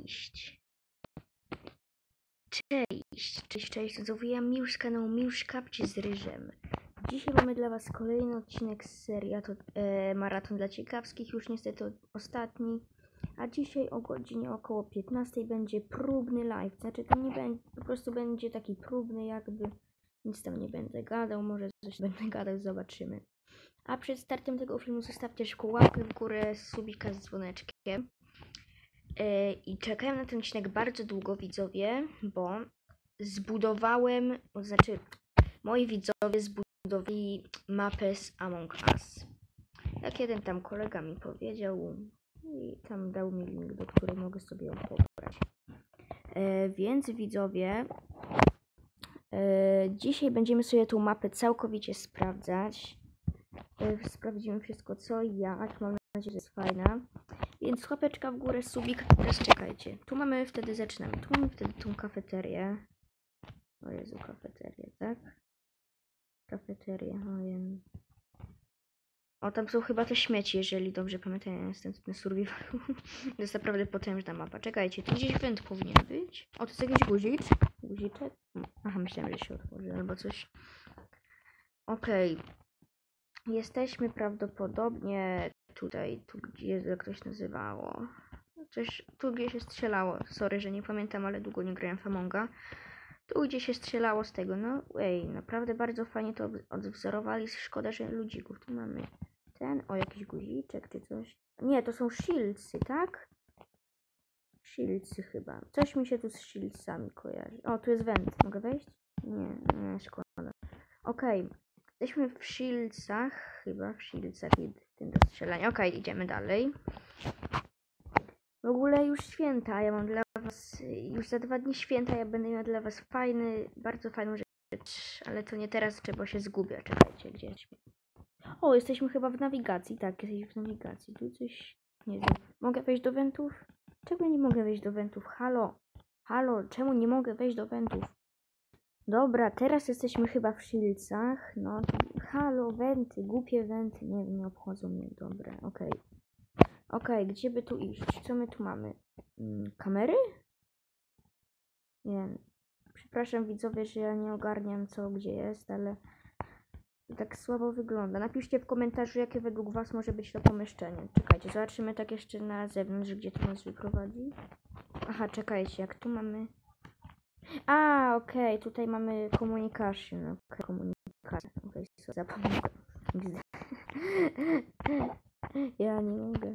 Cześć. Cześć, to znowu ja Miusz z kanału Miusz Kapcie z Ryżem. Dzisiaj mamy dla was kolejny odcinek z serii, to maraton dla ciekawskich, już niestety ostatni. A dzisiaj o godzinie około 15 będzie próbny live, znaczy to nie będzie, po prostu będzie taki próbny jakby, nic tam nie będę gadał, może coś będę gadał, zobaczymy. A przed startem tego filmu zostawcie łapkę w górę, subika z dzwoneczkiem. I czekałem na ten odcinek bardzo długo, widzowie, bo zbudowałem, to znaczy moi widzowie zbudowali mapę z Among Us. Jak jeden tam kolega mi powiedział i tam dał mi link, do którego mogę sobie ją pobrać. Więc widzowie, dzisiaj będziemy sobie tą mapę całkowicie sprawdzać. Sprawdzimy wszystko co i jak, mam nadzieję, że jest fajna. Więc łapeczka w górę, subik. Teraz czekajcie. Tu mamy, wtedy zaczynamy. Tu mamy wtedy tą kafeterię. O Jezu, kafeterię, tak? Kafeterię, ojej. O, tam są chyba te śmieci, jeżeli dobrze pamiętam, ja jestem na survivalu. To jest naprawdę potężna mapa. Czekajcie, tu gdzieś węd powinien być. O, to jest jakiś guzik. Guziczek? Aha, myślałem, że się otworzy albo coś. Okej. Jesteśmy prawdopodobnie tutaj, tu gdzie jak to się nazywało. Coś, tu gdzie się strzelało. Sorry, że nie pamiętam, ale długo nie grałem w Amonga. Tu gdzie się strzelało z tego, no naprawdę bardzo fajnie to odwzorowali. Szkoda, że ludzików. Tu mamy ten, o jakiś guziczek czy coś. Nie, to są shieldsy, tak? Shieldsy chyba. Coś mi się tu z shieldsami kojarzy. O, tu jest węd. Mogę wejść? Nie, szkoda. Okej. Jesteśmy w shieldsach, chyba w shieldsach i w tym do strzelania. Okej, idziemy dalej. W ogóle już święta, ja mam dla was, już za 2 dni święta, ja będę miała dla was bardzo fajną rzecz, ale to nie teraz, bo się zgubię. Czekajcie, gdzie jesteśmy? O, jesteśmy chyba w nawigacji, tak, jesteśmy w nawigacji, tu coś, nie wiem, mogę wejść do wentów? Czego nie mogę wejść do wentów? Halo, czemu nie mogę wejść do wentów? Dobra, teraz jesteśmy chyba w shieldsach, no, halo, wenty, głupie wenty, nie obchodzą mnie, dobra, okej, gdzie by tu iść? Co my tu mamy? Kamery? Nie wiem. Przepraszam widzowie, że ja nie ogarniam co gdzie jest, ale to tak słabo wygląda. Napiszcie w komentarzu, jakie według was może być to pomieszczenie. Czekajcie, zobaczymy tak jeszcze na zewnątrz, gdzie to nas wyprowadzi. Aha, czekajcie, jak tu mamy... A, okej, tutaj mamy communication. Komunikację. Zapomniałem. Ja nie mogę.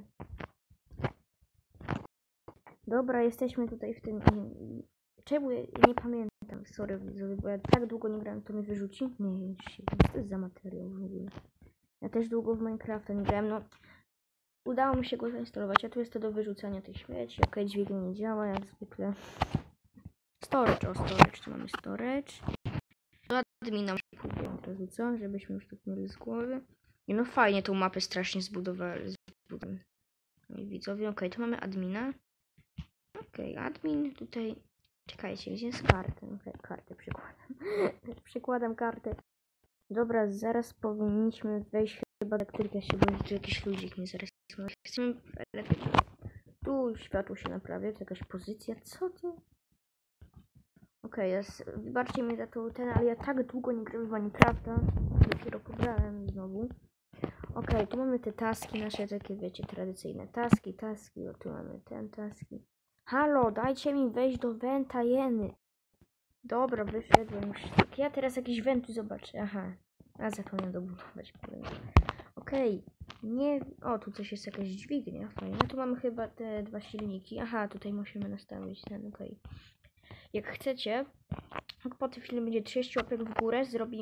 Dobra, jesteśmy tutaj w tym... Czemu ja nie pamiętam? Sorry, bo ja tak długo nie grałem, to mnie wyrzuci? Nie, co to jest za materiał w ogóle? Ja też długo w Minecrafta nie grałem, no... Udało mi się go zainstalować, a tu jest to do wyrzucania tych śmieci. Okej, dźwignia nie działa, jak zwykle. Storage, tu mamy storage. Do admina kupię od razu, co? Żebyśmy już tak mieli z głowy. I no fajnie tą mapę strasznie zbudowali. Widzowie, okej, tu mamy admina. Okej, admin, tutaj... Czekajcie, gdzie jest karta? Okej, kartę przykładam. Przykładam kartę. Dobra, zaraz powinniśmy wejść chyba do których ja się boję, że jakiś ludzik mnie zaraz... Chcemy lepiej... Tu światło się naprawia, to jakaś pozycja, co to? Okej, wybaczcie mi za to ale ja tak długo nie grałem w Minecrafta. Dopiero pobrałem znowu. Okej, tu mamy te taski nasze, takie wiecie, tradycyjne taski, o tu mamy ten taski. Halo, dajcie mi wejść do wenta jeny. Dobra, wyszedłem już. Tak, ja teraz jakiś went tu zobaczę, aha. A zapomniałem dobudować. Okej, nie... O, tu coś jest, jakaś dźwignia, fajnie. Tu mamy chyba te 2 silniki. Aha, tutaj musimy nastawić ten, okej. Jak chcecie, jak po tym filmie będzie 30 łapek w górę,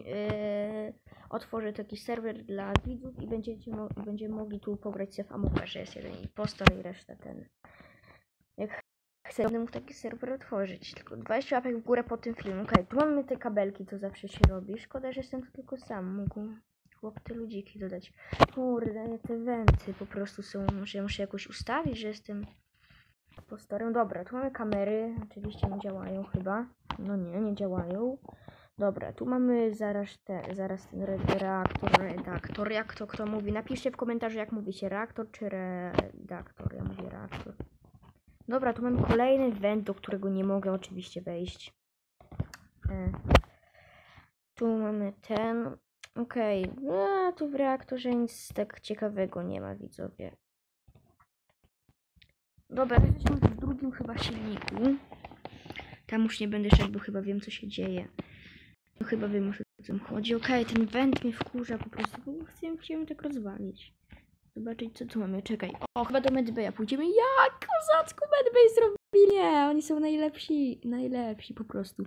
otworzę taki serwer dla widzów i będziemy mogli tu pograć w Among Us, że jest jeden impostor i reszta ten. Jak chcę, będę mógł taki serwer otworzyć. Tylko 20 łapek w górę po tym filmie. Okej, tu mamy te kabelki, co zawsze się robi. Szkoda, że jestem tu tylko sam. Mógł chłop te ludziki dodać. Kurde, te wenty po prostu są, że ja muszę jakoś ustawić, że jestem... Postorem. Dobra, tu mamy kamery, oczywiście nie działają chyba. No nie działają. Dobra, tu mamy zaraz ten redaktor, jak to kto mówi. Napiszcie w komentarzu jak mówi się reaktor czy redaktor. Ja mówię reaktor. Dobra, tu mamy kolejny węd, do którego nie mogę oczywiście wejść. Tu mamy ten. Okej. Tu w reaktorze nic tak ciekawego nie ma, widzowie. Dobra, jesteśmy w drugim chyba silniku. Tam już nie będę szedł, bo chyba wiem, co się dzieje. No chyba wiem, o co chodzi. Okej, ten węd mnie wkurza po prostu, bo chciałem tak rozwalić. Zobaczyć, co tu mamy. Czekaj. O, chyba do Medbaya pójdziemy. Jak kozacku Medbay zrobili! Nie, oni są najlepsi. Najlepsi po prostu.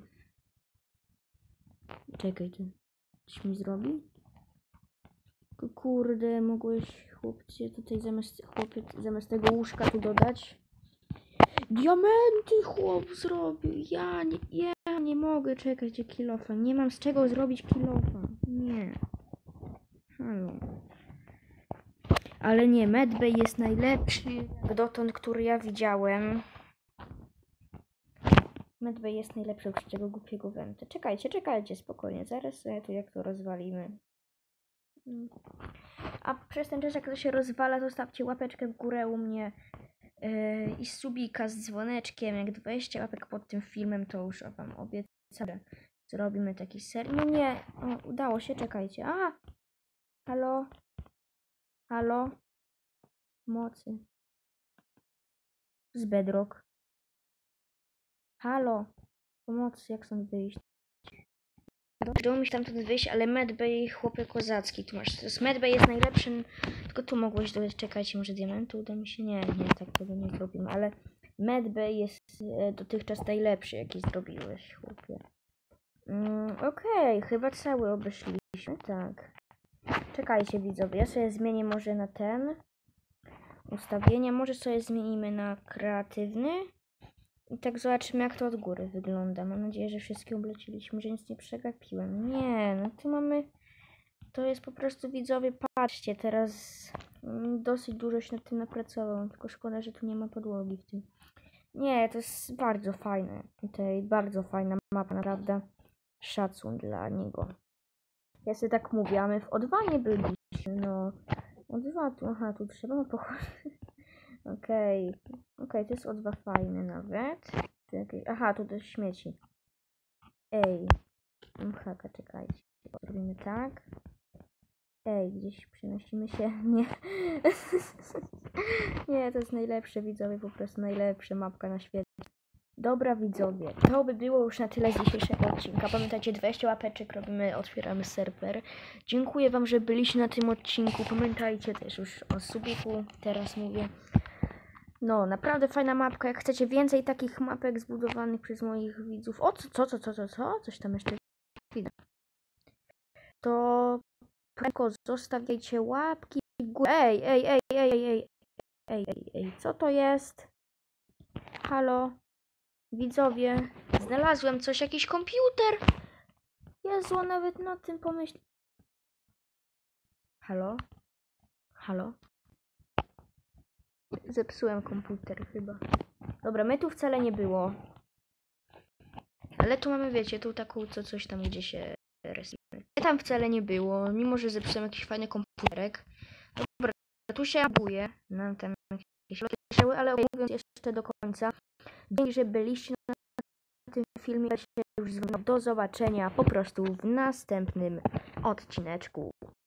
Czekaj, ty. Coś mi zrobi? Kurde, mogłeś chłopcie tutaj zamiast tego łóżka tu dodać? Diamenty chłop zrobił. Ja nie mogę czekać kilofa. Nie mam z czego zrobić kilofa. Nie. Halo. Ale nie, Medbay jest najlepszy dotąd, który ja widziałem. Medbay jest najlepszy od tego głupiego węta. Czekajcie, spokojnie. Zaraz sobie tu jak to rozwalimy. A przez ten czas, jak to się rozwala, zostawcie łapeczkę w górę u mnie i subika z dzwoneczkiem. Jak 20 łapek pod tym filmem, to już wam obiecam. Zrobimy taki ser. Nie. O, udało się, czekajcie. Halo? Halo? Mocy. Z Bedrock. Halo? Pomocy, jak stąd wyjść? Udało mi się tamtąd wyjść, ale Medbay, chłopie kozacki. Tu masz. Medbay jest najlepszym. Tylko tu mogłeś dodać, czekajcie, może diamentu uda mi się? Nie, tak tego nie zrobimy, ale Medbay jest dotychczas najlepszy, jaki zrobiłeś, chłopie. Okej, chyba cały obeszliśmy, tak. Czekajcie, widzowie, ja sobie zmienię może na ten. Ustawienia, może sobie zmienimy na kreatywny. I tak zobaczymy, jak to od góry wygląda. Mam nadzieję, że wszystkie obleciliśmy, że nic nie przegapiłem. Nie, no tu mamy... To jest po prostu, widzowie, patrzcie, teraz dosyć dużo się nad tym napracował. Tylko szkoda, że tu nie ma podłogi w tym. Nie, to jest bardzo fajne. Tutaj bardzo fajna mapa, naprawdę. Szacun dla niego. Ja sobie tak mówię, a my w O2 nie byliśmy, no. O2 tu, tu trzeba pochodzić. Okej, to jest O2 fajny nawet. Tu jakieś... tu do śmieci. Ej. Haka, czekajcie. Zrobimy tak. Ej, gdzieś przenosimy się. Nie. Nie, to jest najlepsze, widzowie, po prostu najlepsza mapka na świecie. Dobra, widzowie, to by było już na tyle z dzisiejszego odcinka. Pamiętajcie, 20 łapeczek robimy, otwieramy serwer. Dziękuję wam, że byliście na tym odcinku. Pamiętajcie też już o subiku, teraz mówię. No, naprawdę fajna mapka. Jak chcecie więcej takich mapek zbudowanych przez moich widzów. O, co? Coś tam jeszcze widzę. To prędko zostawiajcie łapki w górę. Ej, co to jest? Halo? Widzowie, znalazłem coś, jakiś komputer. Jezu, nawet na tym pomyśl. Halo? Halo? Zepsułem komputer chyba. Dobra, my tu wcale nie było. Ale tu mamy, wiecie, tu taką, coś tam, gdzie się rysuje. Tam wcale nie było, mimo że zepsułem jakiś fajny komputerek. Dobra, tu się buje. Nam tam jakieś loty leciały, ale mówiąc jeszcze do końca. Dzięki, że byliście na tym filmie. Ja się już do zobaczenia po prostu w następnym odcineczku.